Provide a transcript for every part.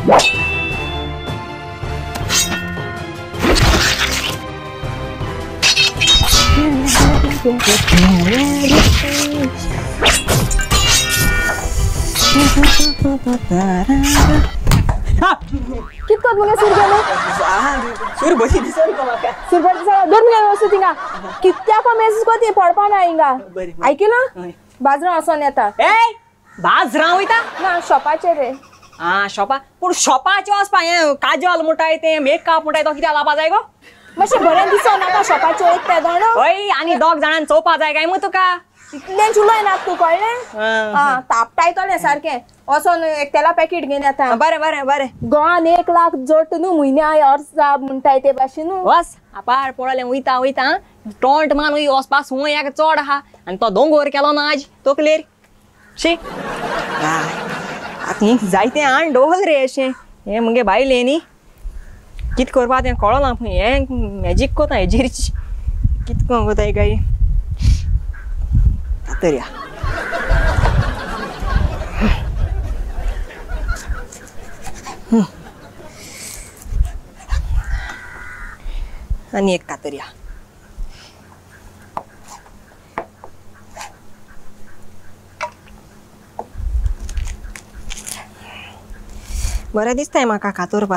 कितकोत मुगे सूर गेलो सूर बसी दिसो रे माका सूर बसी दिसो दोन मुगे वस्तू थिंगा कित्या को मेसेज कोती पडपा ना हिंगा ऐकलं बाजरा असोन येता ए बाजरा वयता ना शॉपाचे रे हा शॉपा पूण शॉपाचे वचपा हे काजल मुटाय ते मेकअप मुटाय तो कित्या लावपा जाय गो मातशें बरें दिसो नाका शॉपाचे एक ते दोन ओय आनी दोग जाणांक चोवपा जाय काय मग तुका इतलें चुलोय ना तू कळ्ळें हा तापटायतलें सारकें असोन एक तेला पॅकेट घेवन येता बरें बरें बरें गोवान 1 लाख जोट न्हू म्हयन्या अर्ज म्हणटाय ते भाशेन न्हू वस आपार पळोलें वयता वयता टोंट मान वचपा सुं एक चड आहा आनी तो दोंगर केलो ना आज तकलेर शी आतां जायतें आण डोहल रे अशें हें मुगे बायले न्ही कित करपा तें कळना पूण हें मॅजीक कोता हेजेरची कित कोताय काय कातरया आनी एक कातरया बरें दिसताय म्हाका कातोरपा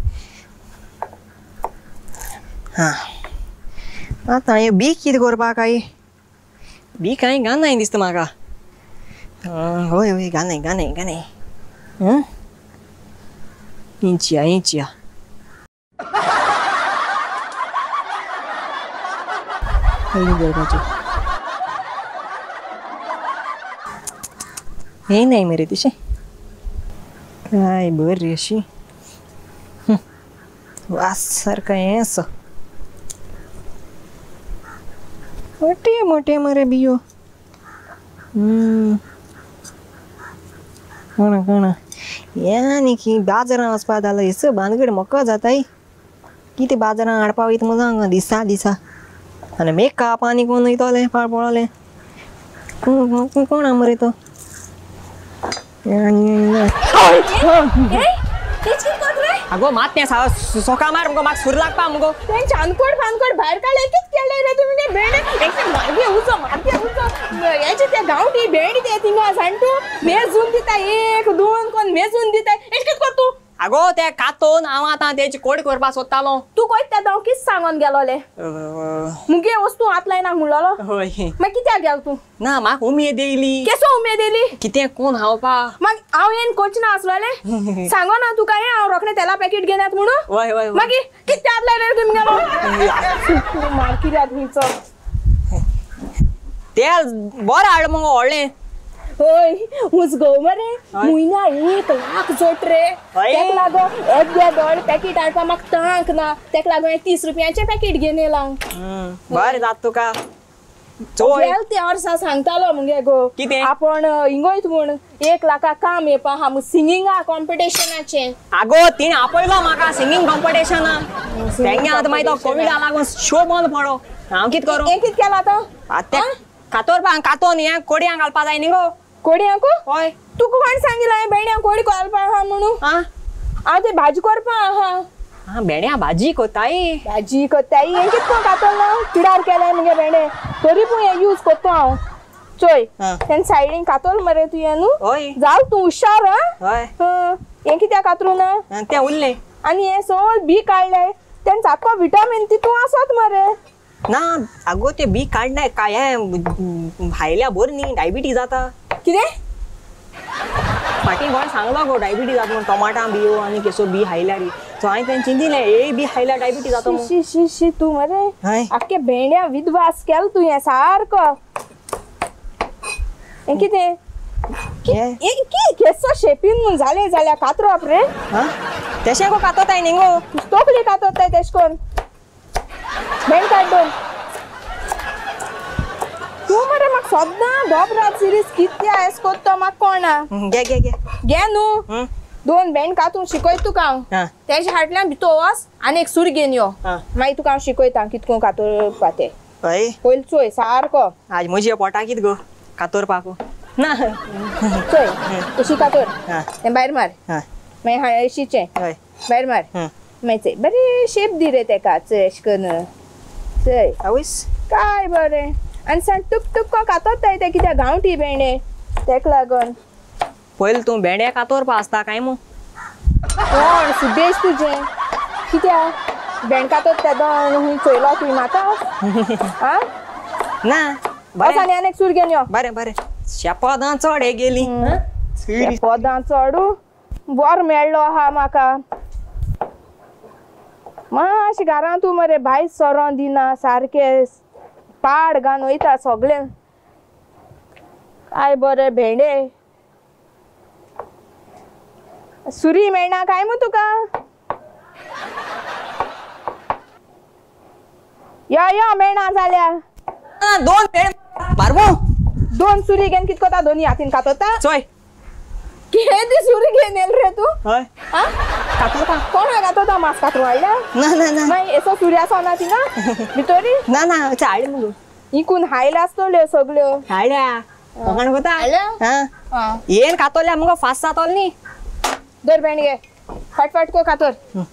हा आतां हे बीक कितें करपा काय बीक कांय घालनाय दिसता म्हाका हय हय घालनाय घालनाय घालनाय इंचिया इंचिया हे नाही मरे तशें काय बरी अशी वास सारखं हें असं मोठे मोठे मरे बियो कोणा कोणा हें आनी की बाजारां वचपा जालो हेच भानगड मोको जाताय कितें बाजारां हाडपा वयता मुगो दिसा दिसा आनी मेकअप आनी कोण वयतले पळोवलें कोण मरे तो आगो मात तें सोका मार मुगो म्हाका सूर लागपा मुगो तें चानकोड फानकोड भायर काडले कित केले रे तुमी ते भेंडे एक मारगे उचो याचे ते गांवठी भेंड ते थिंगा सांटू मेजून दिता एक दोन कोण मेजून दिता एश कित कर तू आगो ते कातोन हांव आतां तेची कोड करपा सोदतालो तू कोयत ते दाव किस सांगोन गेलोले मुगे वस्तू हात लायनाक म्हणलोलो होय मागीर कित्याक गेल तू ना म्हाका उमेद येयली केसो उमेद येयली कितें कोण हावपा मागीर हांव येन कोचना आसलोले सांगो ना तुका हें हांव रोखडें तेला पॅकेट घेवन येता म्हणून वय वय मागीर कितें हात लायले तुमी गेलो मार कित्याक न्हीचो तेल बरें हाड मुगो व्हडलें होय उजगो मरे म्हयन्या 1 लाख जोट रे तेक लागो एद्या दोड पॅकेट हाडपा म्हाका तांक ना तेक लागो 30 रुपयाचें पॅकेट घेवन येला बरें जाता तुका चोय ते वर्सा सांगतालो मुगे गो कितें आपण हिंगोयत म्हूण 1 लाखाक काम येवपा हा सिंगिंगा कॉम्पिटिशनाचें आगो तिणें आपयलो म्हाका सिंगींग कॉम्पिटिशना तेंगे आतां मागीर तो कोविडा लागून शो बंद पडो हांव कितें करूं हें कितें केलां तो आतां कातोरपा कातोन हें कोडयांक घालपा जाय न्ही गो कोडयांक हय तुका कोण सांगिला हांवें भेंड्यांक कोडी घालपा आहा म्हणून हांव ते भाजी करपा आहा हा भेंड्या भाजी कोताय भाजी कोत्ताय हें कितको कातलो पिडार केलाय मुगे भेंडे तरी पूण हें यूज कोत्तो हांव चोय तेन सायडीन कातोल मरे तुवें न्हू हय जाल तूं हुशार हय हें कित्याक कातरूं ना तें उरलें आनी हें सगळें बी काडलें तेन सारको विटामीन तितून आसत मरे ना आगो ते बी काडनाय काय हें भायल्या बोर न्ही डायबिटीज जाता कितें फाटीं कोण सांगलो गो डायबिटीज जाता म्हूण टोमाटां बियो आनी केसो बी हायल्यार सो हांवें तेंची दिलें ए बी हायल्यार डायबिटीज जाता शी शी शी तूं मरे आख्खे भेंड्या विधवास केल तुवें सारको हें कितें केसो शेपीन म्हूण जालें जाल्यार कातरप रे तेशें गो कातोताय न्ही गो तोकली कातोताय तेश कोन भेंड काडून तूं मरे म्हाका सद्दां दोबरात सिरीज कितें एस कोत्तो म्हाका कोणा घे घे घे घे न्हू 2 भेंड कातून शिकयत तुका हांव तेच्या फाटल्यान भितर वच आनी एक सूर घेवन यो मागीर तुका हांव शिकयता कितको कातोरपा तें हय पयलीं चोय सारको आज म्हज्या पोटा कितें गो कातोरपाक ना चोय तशी कातोर तें भायर मार मागीर हळशीचें हय भायर मार मागीर चय बरें शेप दी रे तेका चय अशें करून चय आवयस काय बरें आनी सांग टूक टूक को कातोताय ते कित्याक गांवठी भेंडे तेका लागून पयलीं तूं भेंडे कातोरपा आसता काय मू कोण सुदेश तुजें कित्याक भेंड कातोत ते दोन हूंय चोयलो तुवें म्हाका आं ना बस आनी आनी एक सूर घेवन यो बरें बरें शेपदां चड हे गेली पोदां चडू बरो मेळ्ळो आहा म्हाका मातशें घरां तूं मरे भायर सोरोन दिना सारकें पाड घालून वयता सगळें काय बरे भेंडे सुरी मेळना काय मू तुका यो मेळना जाल्यार दोन भेंड मारबो दोन सुरी घेवन कित कोता दोनी हातीन कातोता चोय केदी सुरी घेवन येल रे तू हय आ कातोता कोण कातोता मास कातरू हाडल्या ना ना ना मागीर एसो सुरी आसा ना थिंगा भितोरी ना ना हाडले मुगो इकून हायल्या आसतल्यो सगळ्यो हाडल्या कोण कोता हाडल्या? हां येन कातोल्या मुगो फास्ट जातोल न्ही दर भेंड घे फटफट को कातोर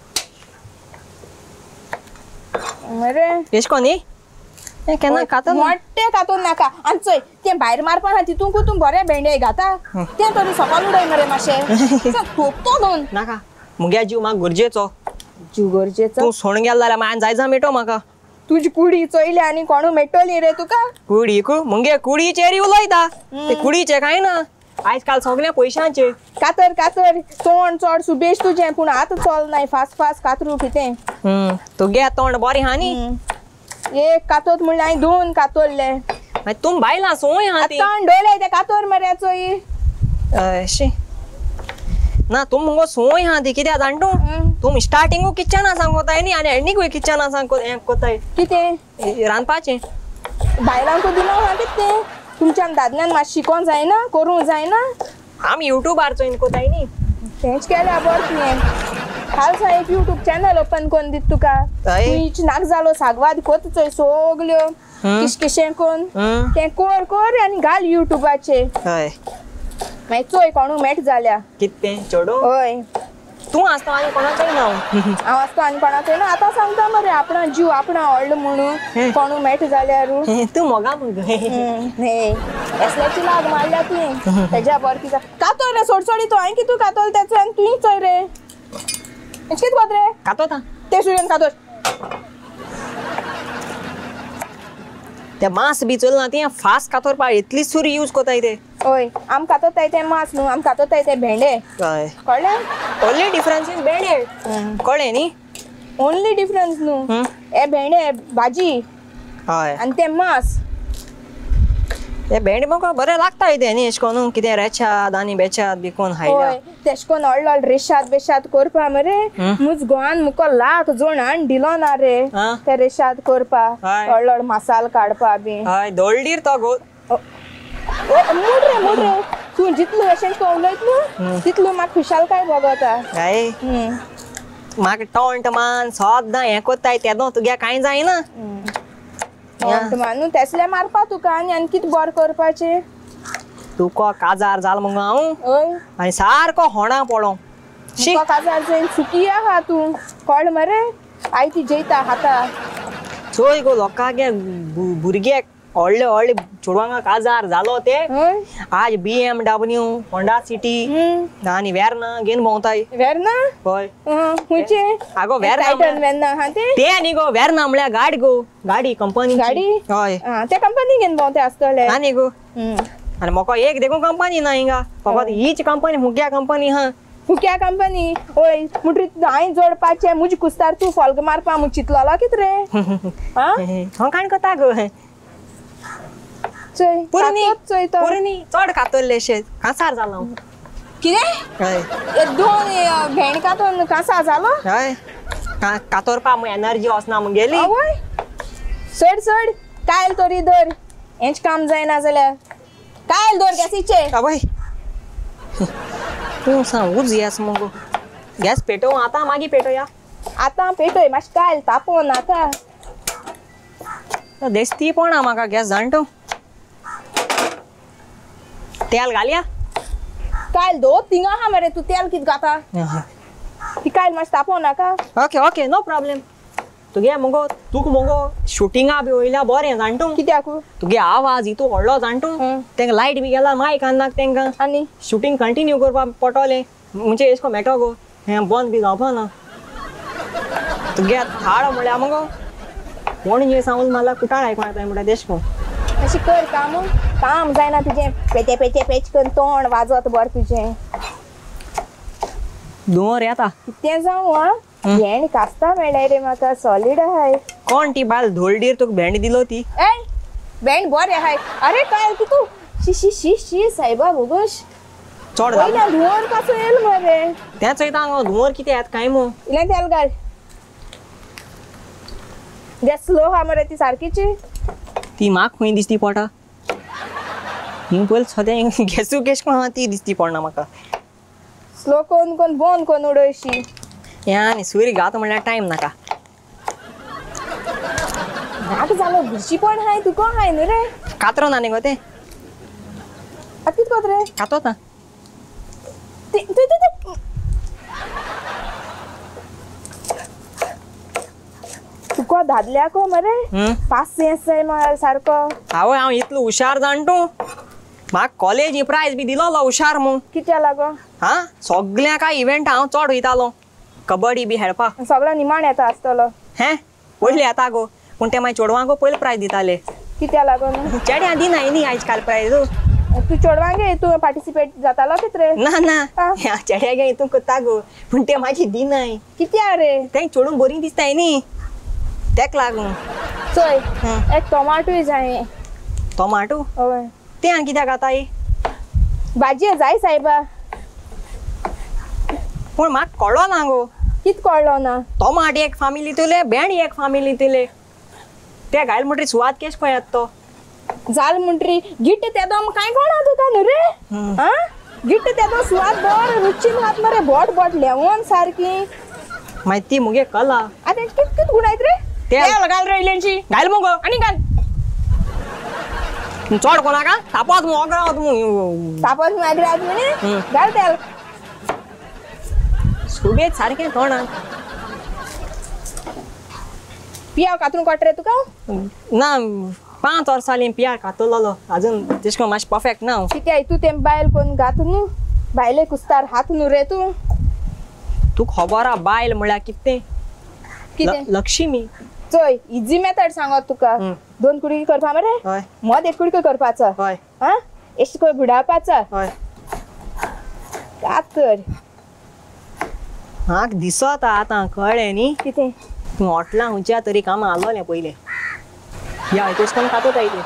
अरे एश कोनी हे केन्ना कातोल मोठे कातोन नाका आनी चोय तें भायर मारपा आहा तितून तूं बरें भेंडे घाता तें तरी सकाळ उडय मरे मातशें ठोकतो दोन नाका मुगे जीव म्हाका गरजेचो जीव गरजेचो तूं सोण गेल जाल्यार मागीर जायजा मेटो म्हाका तुजी कुडी चोयली आनी कोणू मेट्टोली रे तुका कुडीक मुगे कुडीचेर उलयता ते कुडीचे काय ना आयज काल सगळे पयशांचे कातर कातर तोंड चड सुबेश तुजें पूण आतां चल नाय फास्ट फास्ट कातरू कितें तुगे तोंड बरें हा न्ही एक कातोत म्हणल्यार हांवें दोन कातोरले तुम बायला सोय हा ती आतां डोले ते कातोर मरे चोय शी ना तुम मुगो सोय हा ती कित्याक जाण तुम स्टार्टिंगू किचना सांगोताय न्ही आनी एंडीक किचना सांग कोताय कितें रांदपाचें बायलांक दिलो हा कितें तुमच्यान दादल्यान मातशें शिकोवंक जायना करूंक जायना आमी युट्यूबार चोयन कोताय न्ही तेंच केल्या बरें तुवें खालसा एक यूट्यूब चॅनल ओपन करून दित तुका तुवें नाक जालो सागवाद कोत चोय सगल्यो किशकिशें कोन तें कोर कोर आनी घाल युट्यूबाचेर हय मागीर चोय कोणू मेट जाल्या कितें चोडो हय तूं आसता आनी कोणाचोय ना हांव आसता आनी कोणाचोय ना आतां सांगता मरे आपणा जीव आपणा व्हडलो म्हणून कोणू मेट जाल्यार तूं मोगा मुगो हे एसल्याची लाग मारल्या तुवें तेज्या बरें कितें कातोल रे सोडसोडी तो हांवें कितू कातोल तेचो आनी तुवें चोय रे कितें कोत रे कातोता ते सुर्यन कातोर ते मांस बी चलना ती फास्ट कातोरपा इतली सुरी यूज कोताय ते हय आम कातोताय ते मास न्हू आम कातोताय ते भेंडे हय कळ्ळें ओन्ली डिफरन्स इज भेंडे कळ्ळें न्ही ओन्ली डिफरन्स न्हू हे भेंडे भाजी हय आनी ते मास हे भेंडे म्हाका बरें लागताय ते न्ही अशें कोन्न कितें रेचाद आनी बेचाद बी कोन्न हायल्या हय तेश कोन्न व्हडलो रेशाद बेशाद करपा मरे मुज गोवान मुको लाख जोण हाण दिलो ना रे ते रेशाद करपा व्हडलो मसाल काडपा बी हय दोळडीर तो गो मूड रे तूं जितलो अशें तो उलयत न्हू तितलो म्हाका खुशालकाय भोगोता हय म्हाका टॉंट मान सोद्दां हें कोत्ताय तेदो तुगे कांय जायना मानू तेसले मारपा तुका आनी कितें बरें करपाचें तुका काजार जाल मुगो हांव हय आनी सारको होणा पडो तुका काजार जायन सुकी आहा तूं कळ मरे आय ती जैता हाता चोय गो लोकांगे भुरगे व्हडले व्हडले चेडवांक काजार जालो ते आज BMW होंडा सिटी आनी वेर्ना घेवन भोंवताय वेर्ना हय खुंयचे आगो वेर्ना वेर्ना हा ते न्ही गो वेर्ना म्हळ्यार गाडी गो गाडी कंपनी गाडी हय ते कंपनी घेवन भोंवते आसतले आनी गो आनी म्हाका एक देखून कंपनी ना हिंगा फकत हीच कंपनी मुख्या कंपनी हा हुक्या कंपनी ओय म्हणटरी हांवें जोडपाचें मुजी कुस्तार तूं फॉल्ग मारपा मु चितलोलो कित रे हांव काण कोता गो चोय चोय तो पुरनी चड कातरले शेत कांसार जालो कितें हय दोन भेंड कातून कांसा जालो हय कातोरपा एनर्जी वचना मुगेली आवय चड चड कायल तोरी दर हेंच काम जायना जाल्यार कायल दर गॅसीचे आवय तूं सांग उज गॅस मुगो गॅस पेटो आतां मागीर पेटोया आतां पेटोय मातशें कायल तापोवन नाका देस्ती पडना म्हाका गॅस जाणटो तेल घालया काल दो तिंगा हा मरे तू तेल कित गाता ही काल मस्त तापो नाका ओके ओके नो प्रॉब्लेम तुगे मुगो तूक मुगो शूटिंगा बी वयल्या बरें जाणटू कित्याक तुगे आवाज इतू व्हडलो जाणटू तेंका लायट बी गेला मायक आन्नाक तेंका आनी शूटिंग कंटिन्यू करपा पडटलें म्हणजे एश को मेळटो गो हें बंद बी जावपा ना तुगे थाळ म्हळ्यार मुगो पणजे सावन मला कुटाळ आयकूं येता म्हणटा तेश को अशी कर काम जायना तुजें पेचे पेचे पेच करून तोंड वाजत बर तुजें दुवर येता कितें जावं हा भेंड कास्ता मेळ्ळाय रे म्हाका सॉलिड आहाय कोण ती बायल धोलडीर तुका भेंड दिलो ती ए भेंड बरें आहाय अरे काय की तू शी शी शी शी सायबा मुगोश चड जालें पयल्या धुंवर कसो येल मरे तें चयता हांव धुंवर कितें येता काय मो इलें तेल घाल गॅस स्लो हा मरे ती सारकीची ती म्हाका खंय दिसती पडटा हिंग पयलीं सद्या गॅसू केश को ती दिसती पडना म्हाका स्लो कोन बोन कोन उडयशी हें आनी सूर्य घात म्हणल्यार टायम नाका नाक जालो भिशी पण हाय तुका हाय न्हू रे कातरो ना न्ही गो तें आतां कित कोत रे कातोत ना तुका दादल्याक मरे पास जाय सारको आवय हांव इतलो हुशार जाणटू म्हाका कॉलेज प्रायज बी दिलोलो हुशार म्हूण कित्या लागो हा सगळ्या काय इव्हेंट हांव चड वयतालो कबड्डी बी खेळपाक सगळो निमाण येता आसतलो हें पयलीं येता गो पूण ते मागीर चेडवांक पयलीं प्रायज दिताले कित्या लागो न्हू चेड्यां दिनाय न्ही आयज काल प्रायज तू चेडवांगे तू पार्टिसिपेट जातालो कित रे ना ना चेड्यागे हितून करता गो पूण ते मागीर दिनाय कित्या रे तें चेडूं बरीं दिसताय न्ही तेक लागून चोय एक टोमाटोय जाय टोमाटो हय तें आनी कित्याक घाताय भाजी जाय सायबा पूण म्हाका कळ्ळो ना गो कित कळ्ळो ना टोमाट एक फामिलींतले भेंड एक फामिलींतले ते घायल म्हणटरी सुवात केश खंय येता तो जाल म्हणटरी गिट्ट तेदो कांय कळना तुका न्हू रे हा गिट्ट तेदो सुवात बर रुचीन हात मरे बोट बोट लेवोन सारकी मागीर ती मुगे कला आतां कित कित गुणायत रे तेल घाल रे इल्लेंची घायल मुगो आनी घाल चड कोणाका तापोत मु ओगरावत मु तापस मागीर आज म्हणे घाल तेल सुबेत सारकें तोंडाक पियाव कातरून कोट रे तुका ना 5 वर्सांनी पियार कातलोलो अजून तेश कोन मातशें परफेक्ट ना कित्या तू तें बायल कोण घात न्हू बायले कुस्तार हात न्हू रे तू तुका खबर हा बायल म्हळ्यार कितें कितें लक्ष्मी चोय इजी मेथड सांगत तुका 2 कुडकी करपा मरे हय मद 1 कुडको करपाचो हय हा एश कोण बुडावपाचो हय कात कर म्हाका दिसत आतां कळ्ळें न्ही कितें तूं हॉटलां खंयच्या तरी कामां आसलोलें पयलें या तेश कोन कातोत आयली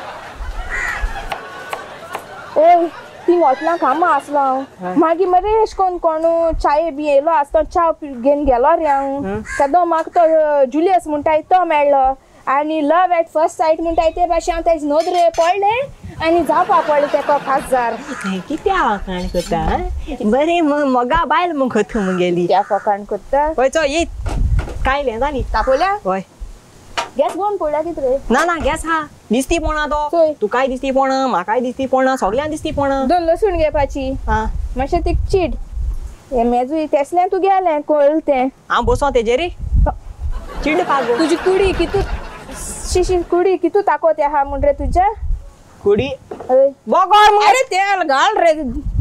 ओय ती हॉटलां कामां आसलो हांव मागीर मरे एश कोन कोण चाये बी येयलो आसतो च्या घेवन गेलो रे हांव सद्दां म्हाका तो जुलियस म्हणटाय तो मेळ्ळो आनी लव एट फर्स्ट सायट म्हणटाय ते भाशेन हांव तेजे नोदरे पडलें आनी जावपा पडलें तेका खासदार कित्या वाखाण करता बरें मोगा बायल मुगो तूं मुगेली त्या फकाण करता पळय चो ये कायलें जाली तापोल्या हय गॅस बंद पडल्या कित रे ना ना गॅस हा दिसती पोणा तो चोय तुकाय दिसती पोणा म्हाकाय दिसती पोणा सगळ्यांक दिसती पोणा 2 लसूण घेवपाची हा मातशें ती चीड हे मेजू तेसलें तू गेलें कोळ तें हांव बसो तेजेर चिड पागो तुजी कुडी कितू शिशी कुडी कितू ताकोत आहा म्हण रे तुज्या कुडी अरे बोगोर अरे तेल घाल रे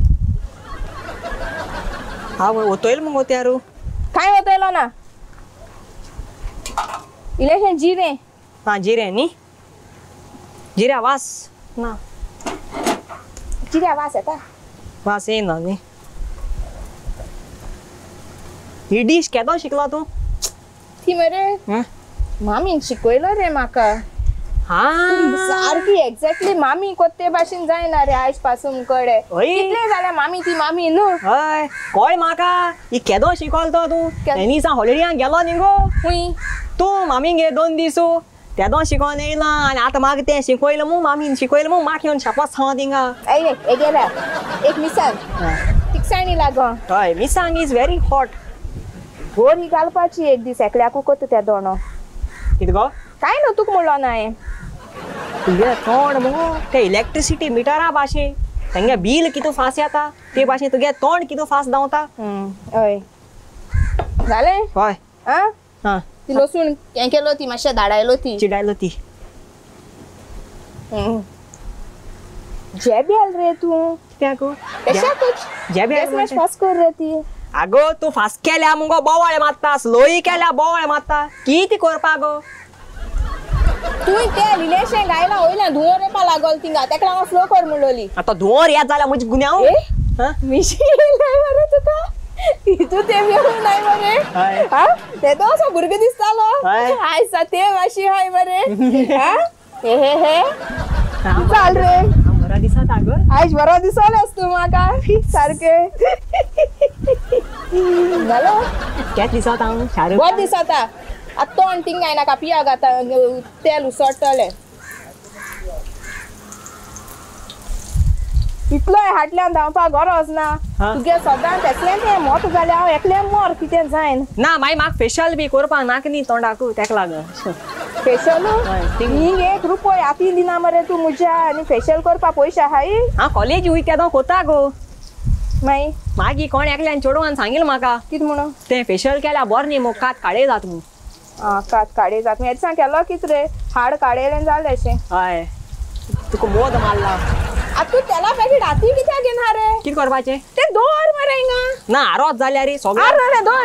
हांव वतोयल मुगो त्यारू काय होतलो ना इलेशें जिरें हा जिरें न्ही जिऱ्या वास ना जिऱ्या वास येता वास येना न्ही ही डीश केदो शिकलो तूं ती मरे मामीन शिकयलो रे म्हाका हा सारकी एक्झॅक्टली मामी कोते भाशेन जायना रे आयज पासून कडे कितले जाल्यार मामी ती मामी न्हू हय कळ्ळ म्हाका ही केदो शिकोल तो तूं एनी दिसा हॉलिडेयाक गेलो न्ही गो हुंय तूं मामींगे 2 दीस तेदो शिकोन येयला आनी आतां म्हाका तें शिकयलें मू मामीन शिकयलें मू म्हाका येवन शापास सांग थिंगा ए गेल्या एक मिसांग तिकसाणी लागो हय मिसांग इज व्हेरी हॉट बोर ही घालपाची एक दीस एकल्याकू कोत त्या दोनो कितें गो काय न्हू तुका म्हणलो ना हांवें तुगे तोंड मुगो ते इलेक्ट्रिसिटी मिटरा भाशेन तेंगे बिल कितू फास येता ते भाशेन तुगे तोंड कितू फास धांवता हय जालें हय आं हां ती लसूण हें केलो ती मातशें धाडायलो ती चिडायलो ती जेबेल रे तू कित्याक कशाकूच जेबेल गॅस फास कर रे ती आगो तू फास केल्या मुगो बोवाळे मारता स्लोई केल्या बोवाळे मारता कितें करपा गो तुय ते रिलेशन गायला वयल्या धुंवर येवपा लागल तिंगा तेका लागून स्लो कर म्हणलोली आतां धुंवर येत जाल्यार म्हजी गुन्यांव ए हां मिशी येयलाय मरे तुका तू ते येवं नाय मरे हय हा ते तो असो भुरगो दिसतालो हय. आयज ते माशी हाय मरे हा हे चाल रे बरा दिसत आगो आयज बरो दिसोलेस तू म्हाका सारके जालो केत दिसत हांव शाहरुख बरो दिसता आतां तोंड थिंगाय नाका पियाक आतां तेल उसळटलें इतलोय हाटल्यान धांवपा गरज ना हा. तुगे सदां तेसलें तें मोत जाल्यार हांव एकलें मोर कितें जायन ना मागीर म्हाका फेशियल बी करपा नाका न्ही तोंडाकू तेका लागून फेशियल हय, थिंग. हिंग 1 रुपय आपी दिना मरे तू म्हज्या आनी फेशियल करपा पयशे आहाय हांव कॉलेज वयता कोता गो मागीर मागीर कोण एकल्यान चेडवान सांगिल्लें म्हाका कितें म्हणून तें फेशियल केल्यार बरें न्ही मग कात काळे जात म्हूण कात काडे जात मेरे सांग केलो कित रे हाड काडयलें जालें अशें हय तुका मोद मारला आतां तूं तेला पॅकेट हाती कित्याक घेना रे कितें करपाचें ते दोर मरे हिंगा ना हारोत जाल्यार रे सगळें रे दोर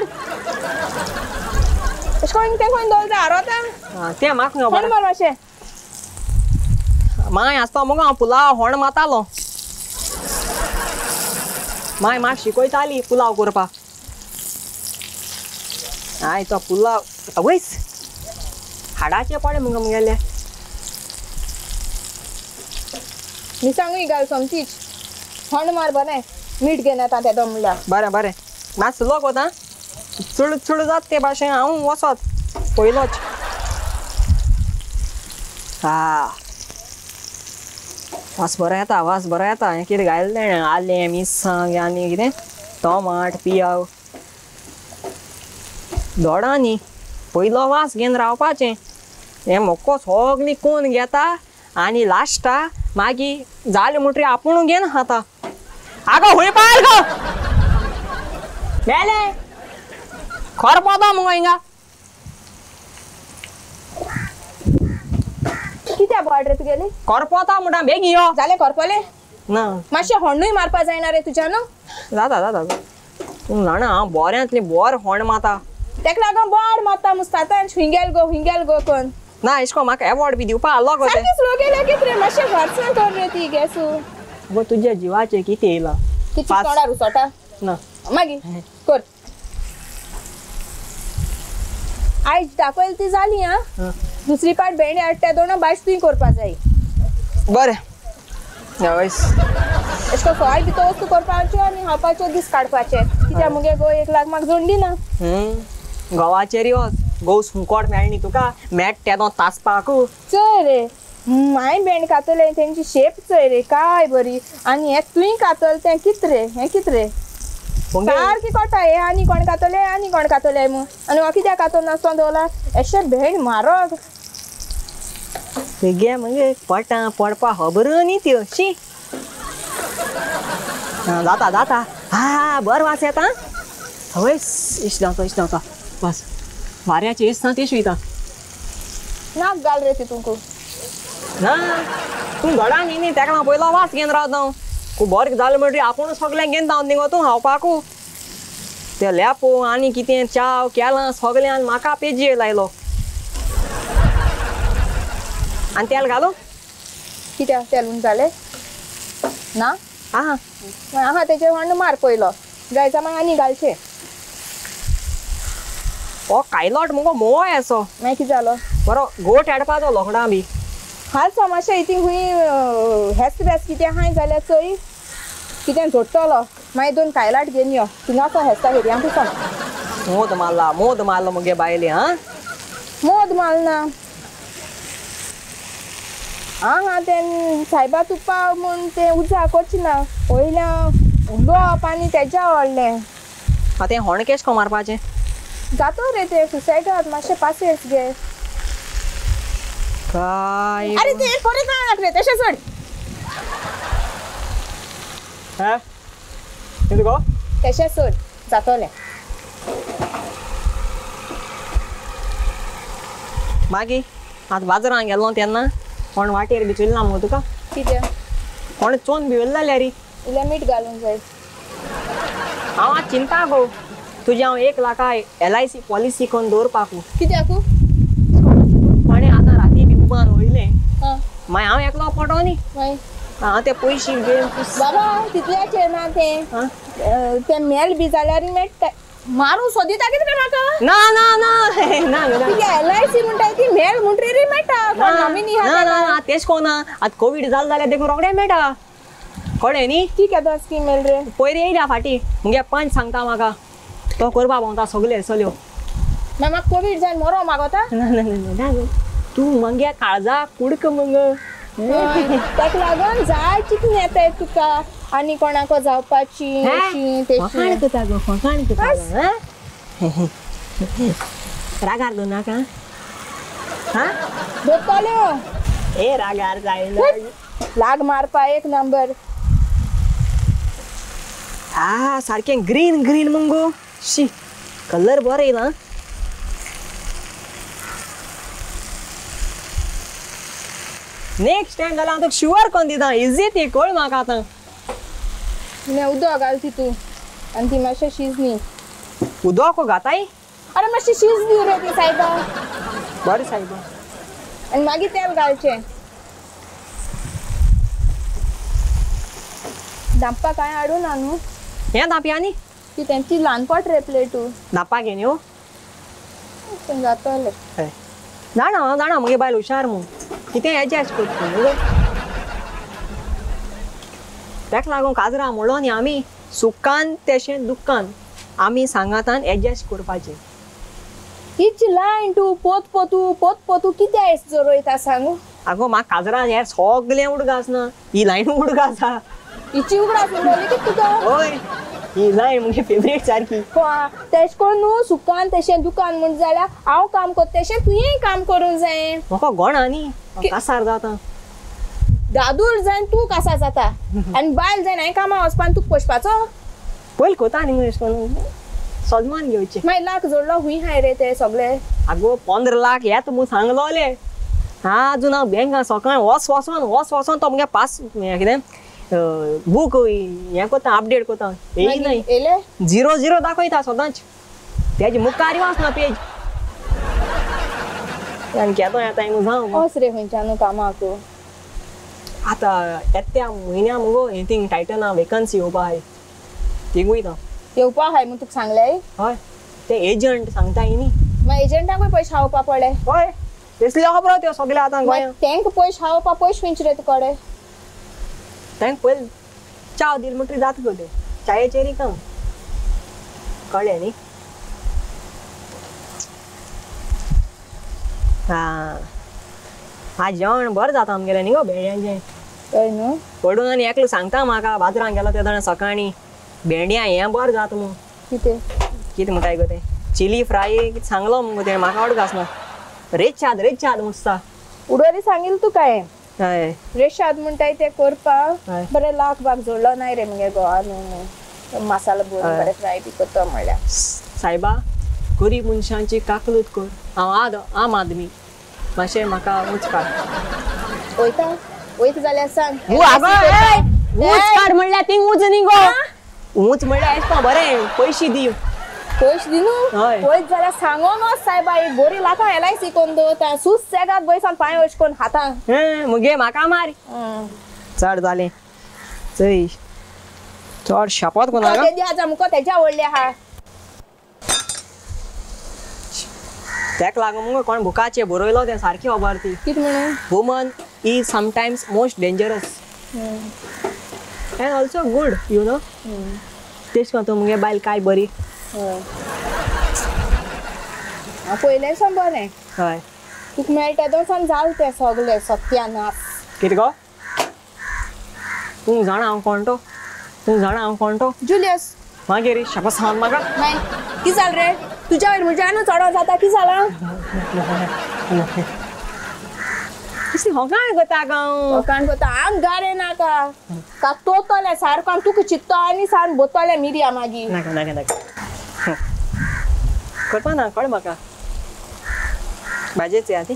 अशें कोन्न तें कोन्न दोर हारोता हां, तें म्हाका खबर कोण मर मातशें माय आसता मगो हांव पुलाव होण मातालो माय म्हाका शिकयताली पुलाव करपाक आय तो पुलाव आवयस हाडाचे पडे मुगो मुगेले मिरसांगूय घाल समतीच थंड मार बरें मीठ घेन येता तेदो म्हणल्यार बरें बरें मातसो लोक वता चुड चुड जात ते भाशेन हांव वचत पयलोच हा वास बरो येता हें कितें घायलें आलें मिरसांग आनी कितें टमाट पियाव दोडा न्ही पयलो वास घेवन रावपाचें हें मोको सगळीं कोण घेता आनी लास्टा मागीर जालें म्हणटरी आपूण घेवन खाता आगो हुंय पाल गो मेले खर पोता मुगो हिंगा कित्या बॉर्ड रे तुगेली खर पोता म्हणटा बेगी यो जालें करपलें ना मातशें हण्णूय मारपा जायना रे तुज्यान जाता जाता तूं जाणा हांव बोऱ्यांतली बोर होण माता तेका लागून बॉड मारता मुस्ताता हिंगेल गो कोण ना एशको म्हाका एवॉर्ड बी दिवपा आलो गो ते सारकी स्लो गेले कित रे मातशें घरसान कर रे ती गॅसू गो तुज्या जिवाचें कितें येयला किती पाच. तोंडार उसोटा ना मागीर कर आयज दाखयली ती जाली आं हं. दुसरी पाट भेंडे हाडटा दोन भाजी तुवें करपा जाय बरें आवयस अशें करून सवाय भितर वस्तू करपाच्यो आनी खावपाच्यो दीस काडपाचे कित्याक मुगे गो एक लाख म्हाका जोडली ना गवाचेर यो गो सुंकोट मेळ्ळी तुका मेट तेदो तासपाकू चय रे हांवें भेंड कातले तेंची शेप चय रे काय बरी आनी हें तुवें कातल तें कित रे हें कित रे सारकी कोटा हे आनी कोण कातले म्हूण आनी हो कित्याक कातून नासतो दवरला अशें भेंड म्हारग गे मगे पटा पडपा खबर न्ही त्यो शी जाता जाता हा बर वास येता आवयस इश्ट धांवता बस वाऱ्याचे इश्ट ना ते शिवता नाक घाल रे तितूंक ना तूं घडा न्ही तेका लागून पयलो वास घेवन रावता हांव खूब बरें जालें म्हणटरी आपूण सगळें घेवन धांवन न्ही गो तूं खावपाकू ते लेपो आनी कितें चाव केलां सगळें आनी म्हाका पेजये लायलो आनी तेल घालूं कित्याक तेलून जालें ना आहा आहा तेजेर हण्ण मार पयलो जाय जाल्यार आनी घालचें हो कायलोट मुगो मोव येसो मागीर कितें जालो बरो गोट हेडपाचो लोकडां बी हालसा मातशें हितींग खूंय हेस्त बेस्त कितें आहाय जाल्यार चोय कितें जोडटलो मागीर 2 कायलाट घेवन यो थिंगासो हेस्ता हेरयांक सांग मोद मारलो मुगे बायले हा मोद मारना आहा तें सायबा तुपा म्हूण तें उजा करची ना वयल्यान उलोवप आनी तेज्या व्हडलें तें होण केश को मारपाचें जातो रे ते सुसायडाक मातशें पासेस गे काय अरे ते परत नाक रे तशें सोड हा कितें गो तशें सोड जातोलें. मागीर आतां बाजारांत गेलो तेन्ना कोण वाटेर बी चुयल्ला मगो तुका कितें कोण चोन बी व्हेल्ला रे इल्लें मीठ घालूंक जाय. हांव आज चिंता गो तुजी हांव 1 लाखा LIC पॉलिसी करून दवरपाकू कित्याक कोणें आतां राती बी उबान वयलें आं मागीर हांव एकलो पडो न्ही मागीर हांव ते पयशे घेवन बाबा तितल्याचेर ना तें आं? तें मेल बी जाल्यार मेळटा मारूं सोदिता कितें काय म्हाका ना ना ना ना गो, ना कितें LIC म्हणटाय ती मेल म्हणटरी रे मेळटा कोण नॉमिनी ना आहा ना ना तेच कोना आतां कोविड जालें जाल्यार देखून रोखडें मेळटा कळ्ळें न्ही ती केदो स्कीम मेल रे पयलीं येयल्या फाटीं मुगे पंच सांगता म्हाका तो करपा भोंवता सगळे चलयो मागीर म्हाका कोवीड जावन मरो मागोता ना ना ना ना गो तूं मगे काळजा कुडक मग ताका लागून जाय चिंतून येताय तुका आनी कोणाको जावपाची अशी फकाण तेशी करता गो फकाण करता रागार दो नाका हा दोतोल्यो ए रागार जायना लाग मारपा एक नंबर. हा सारकें ग्रीन ग्रीन मंगो शी कलर बरो येयला नेक्स्ट टाइम जाल्यार हांव तुका शुअर करून दिता इजी ती कळ म्हाका आतां ने उदक घाल तितू आनी ती मातशें शिजली उदक घाताय अरे मातशी शिजली रे ती सायबा बरें सायबा आनी मागीर तेल घालचें धांपा कांय हाडूं ना न्हू हें धापया न्ही ती तेंची ल्हानपट रे प्लेटू धापा घेवन यो जातोलें जाणा मगे बायल हुशार मू कितें एडजस्ट करता ताका लागून काजरां म्हणलो न्ही आमी सुखान तेशें दुखान आमी सांगातान एडजस्ट करपाचें हिची लायन तूं पोत पोतू कितें आयस जोरोयता सांगू आगो म्हाका काजरां हेर सगलें उडगास ना ही लायन उडगास आहा हिची उगडास म्हणटली कितें तुका होय ही लायन म्हजी फेवरेट सारकी तेश कोण न्हू सुखान तेशें दुकान म्हण जाल्यार हांव काम करता तेशें तुवेंय काम करूंक जाय म्हाका गोणा न्ही कासार जाता दादूर जायन तूं कासा जाता आनी बायल जायन हांवें कामां वचपान तुका पोसपाचो पयलीं कोता न्ही म्हण करून सजमान घेवचें मागीर लाख जोडलो खूंय हाय रे ते सगळे आगो 15 लाख येता म्हूण सांगलोले आजून हांव बँकां सकाळीं वोसोन तो मुगे पास कितें बूक हें कोता अपडेट कोता येय न्हय येले 0 दाखयता सदांच तेजी मुखार वाचना पेज आनी केदो येता हिंग जावं वच रे खंयच्यान कामाक आतां येत्या म्हयन्या मुगो हें थिंग टायटना वेकन्सी येवपा आहाय थिंग वयता येवपा हाय म्हूण तुका सांगलें हय ते एजंट सांगताय न्ही मागीर एजंटाकूय पयशे खावपा पडे हय तेसले खबर त्यो सगळे आतां गोंयांत तेंक पयशे खावपा पयशे खंयचे रे तुकडे तांकां पयलीं चाव दिल म्हणटरी जाता गो ते चायेचेर काम कळ्ळें न्ही आज जेवण बरें जाता आमगेलें न्ही गो भेंड्यांचें कळ्ळें न्हू पडून आनी एकलो सांगता म्हाका बाजारांत गेलो ते जाणा सकाळीं भेंड्यां हें बरें जाता म्हूण कितें कितें म्हणटाय गो तें चिली फ्राय कितें सांगलो मुगो तें म्हाका आवडूंक आसना रेचाद मुसता उडोरी सांगिल् तुका हें हय रेशाद म्हणटाय ते करपाक हय. बरें लाख बाग जोडलो नाय रे मगे गोवा न्हू मसालो बरोवन बरें फ्राय बी करता म्हणल्यार सायबा गरीब मनशांची काकलूत कर हांव आम आदमी मातशें म्हाका उंच काड वयता जाल्यार सांग उंच काड म्हणल्यार ती उंच न्ही गो उंच म्हणल्यार एशें बरें पयशे दी पयशे दिनू हय. पयत जाल्यार सांगोन वच सायबा एक बरी लाखां LIC कोन्न दवरता सुसेगाद बयसान पांय अशें कोन्न हातान मुगे म्हाका मार चड जालें चय चड शापोत कोना ते दिया जमको तेज्या व्हडले आहा तेका लागून मुगो कोण बुकाचे बरयलो तें सारकी खबर ती कितें म्हणून woman is sometimes most dangerous and also good you know तेच कोण मुगे बायल काय बरी पयलें सावन बरें हय तुका मेळटा दोन जाल तें सगलें सत्यानाश कितें गो तूं जाणा हांव कोण जुलियस मागीर शापा सांग म्हाका मागीर कितें जाल रे तुज्या वयर म्हज्यानू चडो जाता कितें जालां किसी होकाण गता गाव कारण कोता आम गारे नाका का तोतले सारको तुका चित्तो आनी सान बोतले मिरिया मागी नाका नाका नाका करपा ना कळ म्हाका भाजेचे आधी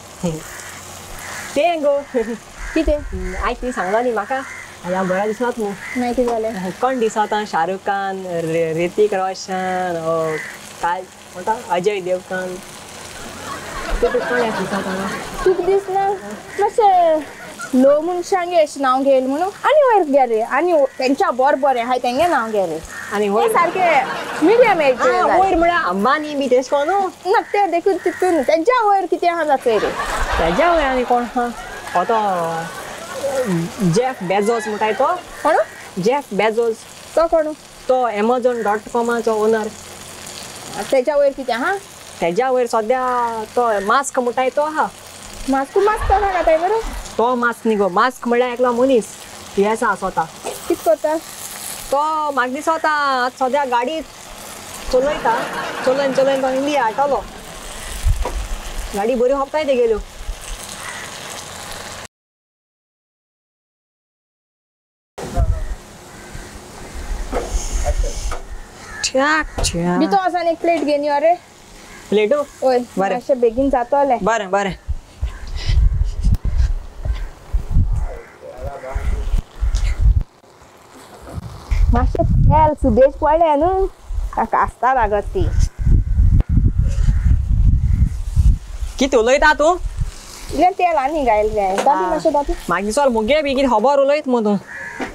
ते गो कितें आयज ती सांगला न्ही म्हाका ह्या बऱ्या दिसात न्हू मागीर कितें जालें कोण दिसता शाहरुख खान ऋतिक रोशन काय म्हणटा अजय देवगन ते कोण ह्या दिसता तुका दिसना मातशें लो मनशांगे अशें नांव घेयल म्हणून आनी वयर गेले आनी तेंच्या बरें हाय तेंगे नांव गेले आनी ते वयर सारके मिडियम एज वयर म्हळ्यार अंबानी बी तेश कोण ना ते देखून तितून तेंच्या वयर कितें आहा जातले रे तेज्या वयर आनी कोण आहा हो तो जेफ बेझोस म्हणटाय तो कोण जेफ बेझोस तो कोण तो Amazon.comचो ओनर तेच्या वयर कितें आहा तेज्या वयर सद्या तो मास्क म्हणटाय तो आहा मास्क तो नाका बरो तो मास्क न्ही गो मास्क म्हळ्यार एकलो मनीस आसा स्वता कित करता तो म्हाका दिसता आतां सद्या गाडी चलयता चलयन चलयन तो इंडिया हाडटलो गाडी बऱ्यो होपताय ते गेल्यो भितो वचोन एक प्लेट घेवन यो रे प्लेटू ओय बरें. मातशें बेगीन जातोलें बरें बरें मातशें तेल सुबेज पडलें न्हू ताका आसता लागत ती कितें उलयता तूं इल्लें तेल आनी घायलें दाबी मातशें दाबी म्हाका दिसता मुगे बी कितें खबर उलयत मग तूं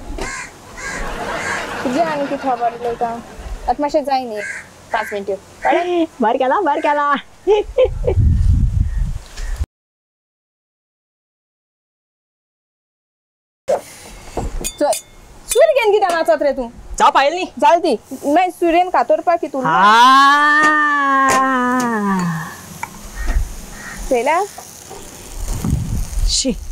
तुजें आनी कितें खबर उलयता आतां मातशें जाय न्ही 5 मिनटं कळ्ळें बरें केला चल सूर्य घेवन कित्याक नाचत रे तूं चा पायल न्ही जाल ती मागीर सुर्यन कातोरपाक की तूं चयल्या शी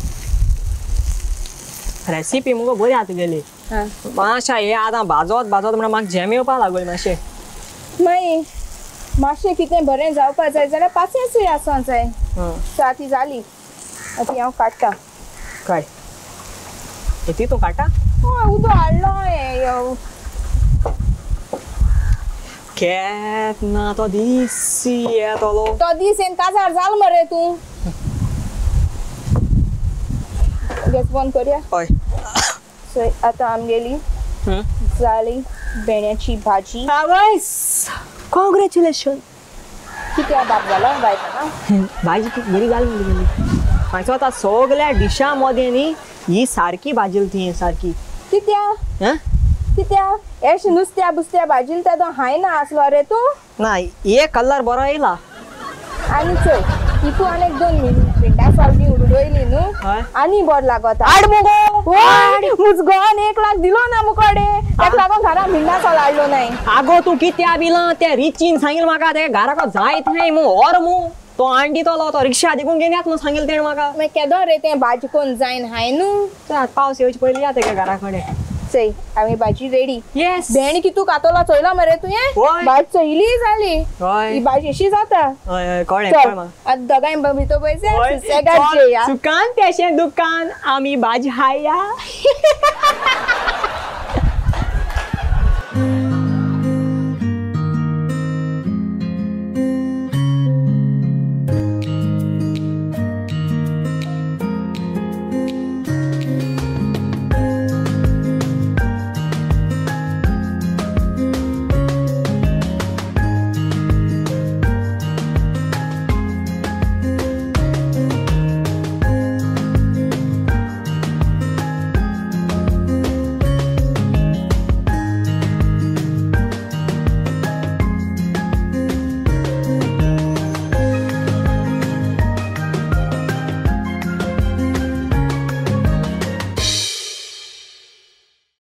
रेसिपी मुगो बरी आतां गेली हां मातशें हे आतां भाजत म्हळ्यार म्हाका झेम येवपा लागल मातशें मागीर मातशें कितें बरें जावपा जाय जाल्यार पासियेंसूय आसों जाय सो ती जाली आतां हांव काडटा काय ती तूं काडटा हय उदो हाडलो हें केन्ना तो दिसी येतलो तो दीस येवन काजार जाल मरे तूं गॅस बंद करया हय सो आतां आमगेली जाली भेण्याची भाजी आवयस कॉंग्रॅच्युलेशन कित्या बाप जाला बायकां भाजी खूब बरी जाली म्हाका आतां सगल्या डिशा मदें न्ही ही सारकी भाजी ती सारकी कित्या एश नुस्त्या बुस्त्या भाजील तेदो हाय ना आसलो रे तूं ना हे कलर बरो येयला आनी चोय तितू आनीक 2 मिनटां सारकी उडयली न्हू हय आनी बरो लागता हाड मुगो मुजगोन 1 लाख दिलो ना मुकोडे ताका लागून घरा भिंडाचो हाडलो नाय आगो तू कित्या बिला त्या रिचीन सांगिल म्हाका ते घराको जायत नाही मू और मू तो आंटी तो रिक्षा दिकून घेण्यात न्हू सांगिल तेण म्हाका मागीर केदो रे तें भाजी कोण जायन हाय न्हू चल पावस येवचे पयलीं या तेका घरा कडेन चय आमी भाजी रेडी येस भेण की तू कातोला चोयला मरे तू हे होय. भाजी चोयली जाली हय ही भाजी अशी जाता हय हय कळ्ळें चल कळ्ळें म्हाका आतां दोगांय भितो पयसे हय. सुसेगाद जेया दुकान तेशें दुकान आमी भाजी हाया